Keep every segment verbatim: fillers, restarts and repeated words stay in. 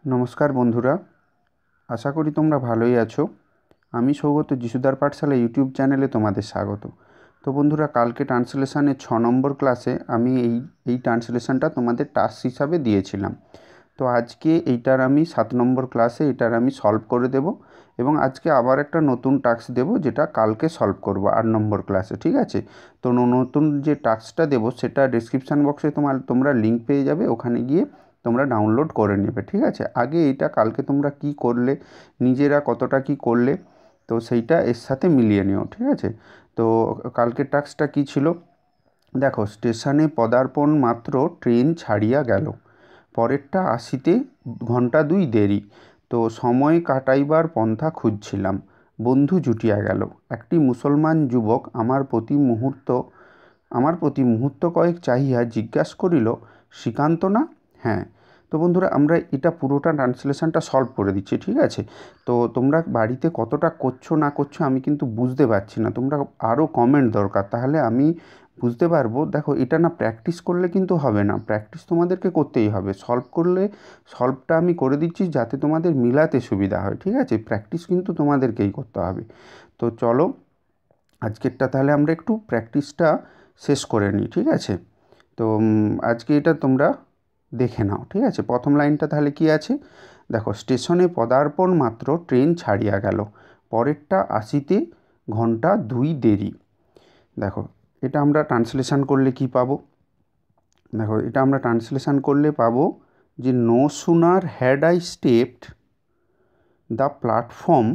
নমস্কার বন্ধুরা, আশা করি তোমরা ভালোই আছো। আমি সৌগত যিশুদার পাঠশালা ইউটিউব চ্যানেলে তোমাদের স্বাগত। তো বন্ধুরা, কালকে ট্রান্সলেশনের ছ নম্বর ক্লাসে আমি এই এই ট্রান্সলেশনটা তোমাদের টাস্ক হিসাবে দিয়েছিলাম। তো আজকে এইটার আমি সাত নম্বর ক্লাসে এটার আমি সলভ করে দেব এবং আজকে আবার একটা নতুন টাস্ক দেব, যেটা কালকে সলভ করব আট নম্বর ক্লাসে। ঠিক আছে? তো নতুন যে টাস্কটা দেবো সেটা ডেসক্রিপশান বক্সে তোমার তোমরা লিঙ্ক পেয়ে যাবে, ওখানে গিয়ে তোমরা ডাউনলোড করে নেবে। ঠিক আছে? আগে এইটা কালকে তোমরা কি করলে, নিজেরা কতটা কি করলে, তো সেইটা এর সাথে মিলিয়ে নিও। ঠিক আছে? তো কালকের টাস্কটা কী ছিল দেখো। স্টেশনে পদার্পণ মাত্র ট্রেন ছাড়িয়া গেল, পরেরটা আসিতে ঘণ্টা দুই দেরি। তো সময় কাটাইবার পন্থা খুঁজছিলাম, বন্ধু জুটিয়া গেল। একটি মুসলমান যুবক আমার প্রতি মুহূর্ত আমার প্রতি মুহূর্ত কয়েক চাহিয়া জিজ্ঞাসা করিল, শ্রীকান্ত না? হ্যাঁ। তো বন্ধুরা, আমরা এটা পুরোটা ট্রান্সলেশনটা সলভ করে দিচ্ছি। ঠিক আছে? তো তোমরা বাড়িতে কতটা করছো না করছো আমি কিন্তু বুঝতে পারছি না। তোমরা আরও কমেন্ট দরকার, তাহলে আমি বুঝতে পারবো। দেখো, এটা না প্র্যাকটিস করলে কিন্তু হবে না, প্র্যাকটিস তোমাদেরকে করতেই হবে। সলভ করলে সলভটা আমি করে দিচ্ছি যাতে তোমাদের মিলাতে সুবিধা হয়। ঠিক আছে? প্র্যাকটিস কিন্তু তোমাদেরকেই করতে হবে। তো চলো আজকেরটা তাহলে আমরা একটু প্র্যাকটিসটা শেষ করে নিই। ঠিক আছে? তো আজকে এটা তোমরা দেখে নাও। ঠিক আছে? প্রথম লাইনটা তাহলে কি আছে দেখো। স্টেশনে পদার্পণ মাত্র ট্রেন ছাড়িয়া গেল, পরেরটা আসিতে ঘন্টা দুই দেরি। দেখো, এটা আমরা ট্রান্সলেশন করলে কি পাবো? দেখো, এটা আমরা ট্রান্সলেশন করলে পাবো যে no sooner had I stepped the platform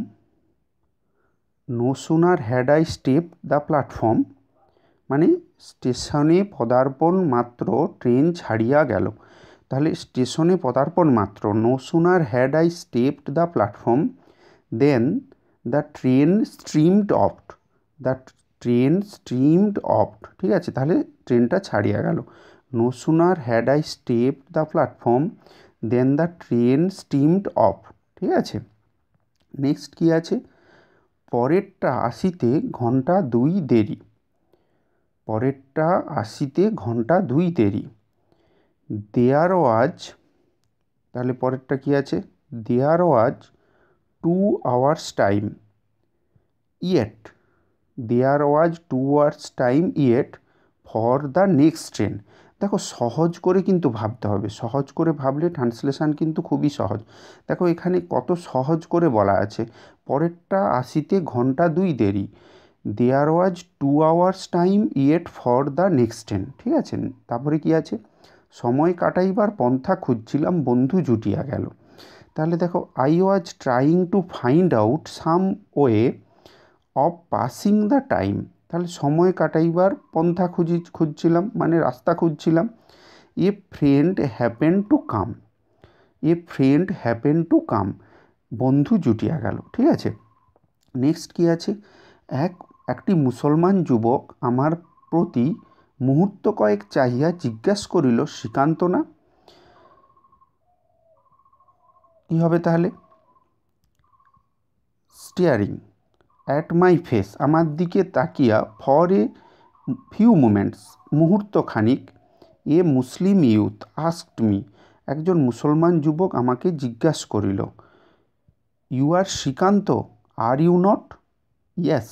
no sooner had I stepped the platform মানে স্টেশনে পদার্পণ মাত্র ট্রেন ছাড়িয়া গেল। তাহলে স্টেশনে পদার্পণ মাত্র, no sooner had I stepped the platform then the train streamed off the train streamed off ঠিক আছে? তাহলে ট্রেনটা ছাড়িয়া গেল। No sooner had I stepped the platform then the train steamed off. ঠিক আছে? নেক্সট কি আছে? পরেরটা আসিতে ঘন্টা দুই দেরি। পরেরটা আসিতে ঘন্টা দুই দেরি। দেয়ার ওয়াজ, তাহলে পরেরটা কি আছে? There was two hours time yet there was two hours time yet for the next train. দেখো, সহজ করে কিন্তু ভাবতে হবে। সহজ করে ভাবলে ট্রান্সলেশন কিন্তু খুবই সহজ। দেখো, এখানে কত সহজ করে বলা আছে। পরেরটা আসিতে ঘন্টা দুই দেরি। There was two hours time yet for the next train. ঠিক আছে? তারপরে কি আছে? সময় কাটাইবার পন্থা খুঁজছিলাম, বন্ধু জুটিয়া গেল। তাহলে দেখো, I was trying to find out some way of passing the time. তাহলে সময় কাটাইবার পন্থা খুঁজি খুঁজছিলাম মানে রাস্তা খুঁজছিলাম। A friend happen to come a friend happen to come বন্ধু জুটিয়া গেল। ঠিক আছে? নেক্সট কি আছে? এক একটি মুসলমান যুবক আমার প্রতি মুহূর্ত কয়েক চাহিয়া জিজ্ঞাসা করিল, শ্রীকান্ত না? কী হবে তাহলে? স্টিয়ারিং অ্যাট মাই ফেস, আমার দিকে তাকিয়া, ফর এ ফিউ মোমেন্টস, মুহূর্ত খানিক, a Muslim youth asked me, একজন মুসলমান যুবক আমাকে জিজ্ঞাসা করিল, you are Srikanta, are you not? Yes.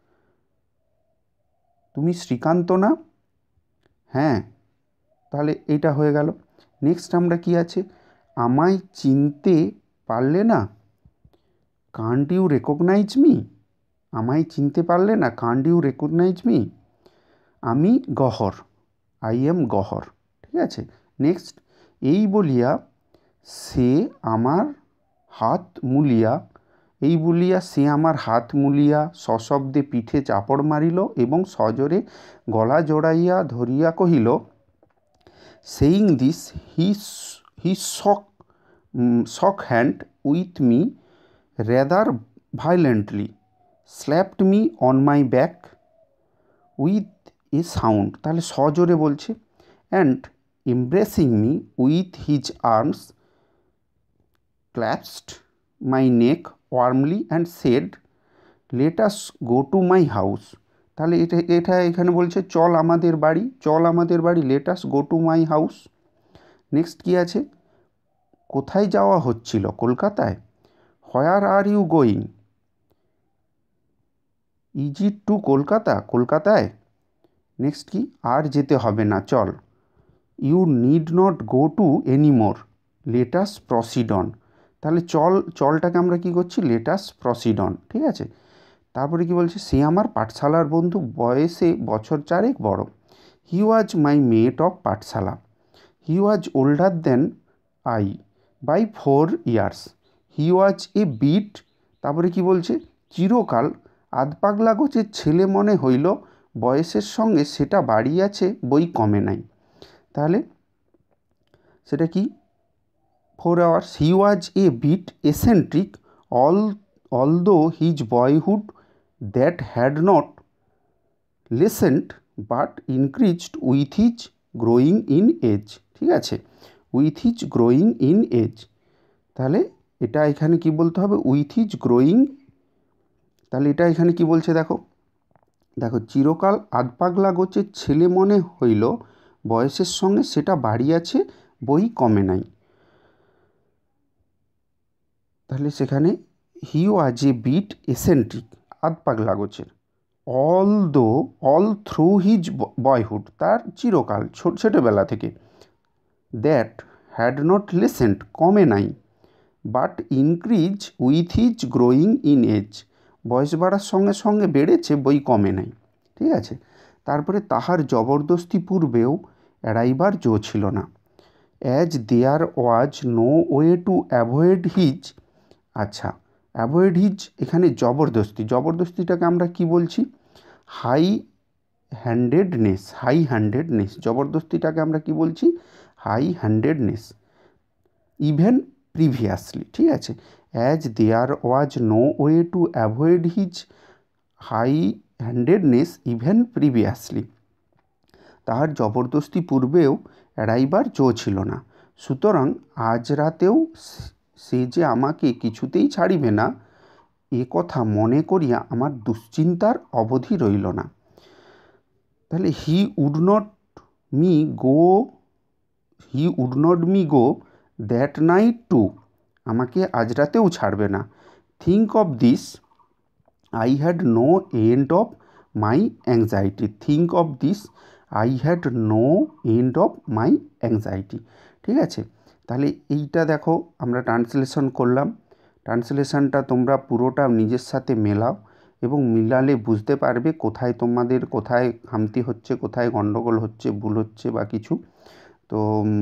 তুমি শ্রীকান্ত না? হ্যাঁ। তাহলে এইটা হয়ে গেল। নেক্সট আমরা কি আছে? আমায় চিনতে পারলে না? Can't you recognise me? আমায় চিনতে পারলে না? Can't you recognise me? আমি গহর, আই এম গহর। ঠিক আছে? নেক্সট, এই বলিয়া সে আমার হাত মুলিয়া এই বলিয়া সে আমার হাত মুলিয়া সশব্দে পিঠে চাপড় মারিল এবং সজোরে গলা জড়াইয়া ধরিয়া কহিল, saying this he he shook shook hand with me rather violently, slapped me on my back with a sound. তাহলে সজোরে বলছে। And embracing me with his arms clasped my neck warmly and said, let us go to my house. তাহলে এটা এটা এখানে বলছে চল আমাদের বাড়ি, চল আমাদের বাড়ি, let us go to my house. Next কী আছে? কোথায় যাওয়া হচ্ছিল? কলকাতায়। Where are you going? Is it to Kolkata? কলকাতায়। নেক্সট কি? আর যেতে হবে না, চল। You need not go to anymore, let us proceed on. তাহলে চল, চলটাকে আমরা কি করছি? লেটাস প্রসিড অন, ঠিক আছে। তারপরে কি বলছে? সে আমার পাঠশালার বন্ধু, বয়সে বছর চারেক বড়। হি ওয়াজ মাই মেট অফ পাঠশালা। He was older than I by four years. He was a bit, তারপরে কি বলছে? চিরকাল আধপাগলা গোছের ছেলে মনে হইল, বয়সের সঙ্গে সেটা বাড়িয়াছে বই কমে নাই। তাহলে সেটা কি? Four hours. He was a bit eccentric all although his boyhood that had not lessened but increased with his growing in age, ঠিক আছে, with his growing in age. তাহলে এটা এখানে কি বলতে হবে? With his growing. তাহলে এটা এখানে কি বলছে দেখো, দেখো চিরকাল আধপাগলা গোছের ছেলে মনে হইল, বয়সের সঙ্গে সেটা বাড়িয়াছে বই কমে নাই। তাহলে সেখানে হি ওয়াজ এ বিট এসেন্ট্রিক, আধপাগলা গোছের, অল দো অল থ্রু হিজ বয়হুড, তার চিরকাল ছোটোবেলা থেকে, দ্যাট হ্যাড নট লেসেন্ট, কমে নাই, but increase with his growing in age, বয়স বাড়ার সঙ্গে সঙ্গে বেড়েছে বই কমে নাই, ঠিক আছে। তারপরে তাহার জবরদস্তি পূর্বেও এড়াইবার জো ছিল না। As there was no way to avoid his, আচ্ছা, অ্যাভয়েড হিজ এখানে জবরদস্তি, জবরদস্তিটাকে আমরা কি বলছি? হাই হ্যান্ডেডনেস, হাই হ্যান্ডেডনেস, জবরদস্তিটাকে আমরা কি বলছি? High handedness. ইভেন প্রিভিয়াসলি, ঠিক আছে। As there was no way to avoid his high handedness even previously, তাহার জবরদস্তি পূর্বেও এড়াইবার জো ছিল না। সুতরাং আজ রাতেও সে যে আমাকে কিছুতেই ছাড়িবে না, এ কথা মনে করিয়া আমার দুশ্চিন্তার অবধি রইল না। তাহলে he would not me go he would not me go that night too, আমাকে আজ রাতেও ছাড়বে না। Think of this I had no end of my anxiety, think of this I had no end of my anxiety, ঠিক আছে। তাহলে এইটা দেখো আমরা ট্রান্সলেশন করলাম। ট্রান্সলেশনটা তোমরা পুরোটা নিজের সাথে মেলাও এবং মিলালে বুঝতে পারবে কোথায় তোমাদের কোথায় খামতি হচ্ছে, কোথায় গণ্ডগোল হচ্ছে, ভুল হচ্ছে বা কিছু। তো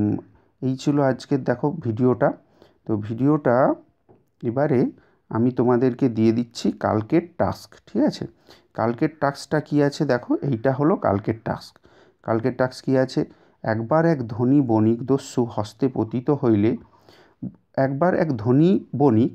এই ছিল আজকের দেখো ভিডিওটা। তো ভিডিওটা এবারে আমি তোমাদেরকে দিয়ে দিচ্ছি কালকের টাস্ক, ঠিক আছে। কালকের টাস্কটা কী আছে দেখো, এইটা হলো কালকের টাস্ক। কালকের টাস্ক কী আছে? একবার এক ধনী বণিক দস্যু হস্তে পতিত হইলে, একবার এক ধনী বণিক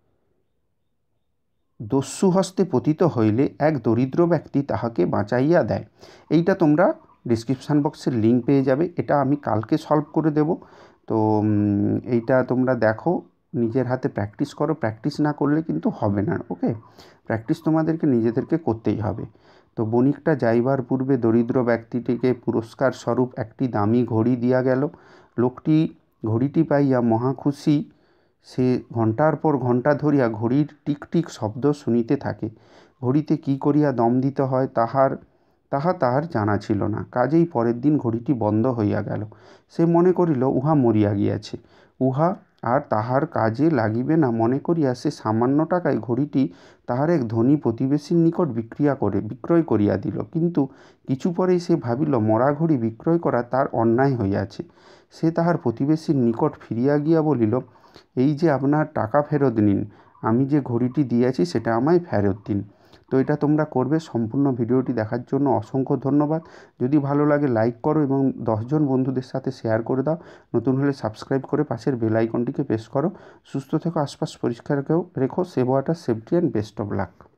দস্যু হস্তে পতিত হইলে এক দরিদ্র ব্যক্তি তাহাকে বাঁচাইয়া দেয়। এইটা তোমরা ডিসক্রিপশান বক্সের লিঙ্ক পেয়ে যাবে। এটা আমি কালকে সলভ করে দেব। তো এইটা তোমরা দেখো, নিজের হাতে প্র্যাকটিস করো, প্র্যাকটিস না করলে কিন্তু হবে না, ওকে। প্র্যাকটিস তোমাদেরকে নিজেদেরকে করতেই হবে। তো বণিকটা যাইবার পূর্বে দরিদ্র ব্যক্তিটিকে পুরস্কার স্বরূপ একটি দামি ঘড়ি দিয়া গেল। লোকটি ঘড়িটি পাইয়া মহা খুশি। সে ঘণ্টার পর ঘণ্টা ধরিয়া ঘড়ির টিক টিক শব্দ শুনিতে থাকে। ঘড়িতে কী করিয়া দম দিতে হয় তাহার তাহা তাহার জানা ছিল না। কাজেই পরের দিন ঘড়িটি বন্ধ হইয়া গেল। সে মনে করিল উহা মরিয়া গিয়াছে, উহা আর তাহার কাজে লাগিবে না মনে করিয়া সে সামান্য টাকায় ঘড়িটি তাহার এক ধনী প্রতিবেশীর নিকট বিক্রিয়া করে বিক্রয় করিয়া দিল। কিন্তু কিছু পরেই সে ভাবিল মরা ঘড়ি বিক্রয় করা তার অন্যায় হইয়াছে। সে তাহার প্রতিবেশীর নিকট ফিরিয়া গিয়া বলিল, এই যে আপনার টাকা ফেরত নিন, আমি যে ঘড়িটি দিয়েছি সেটা আমায় ফেরত দিন। তো এটা তোমরা করবে। সম্পূর্ণ ভিডিওটি দেখার জন্য অসংখ্য ধন্যবাদ। যদি ভালো লাগে লাইক করো এবং দশজন বন্ধুদের সাথে শেয়ার করে দাও। নতুন হলে সাবস্ক্রাইব করে পাশের বেল আইকনটিকে প্রেস করো। সুস্থ থেকো, আশপাশ পরিষ্কার রেখো। Save water, safety and best of lakh.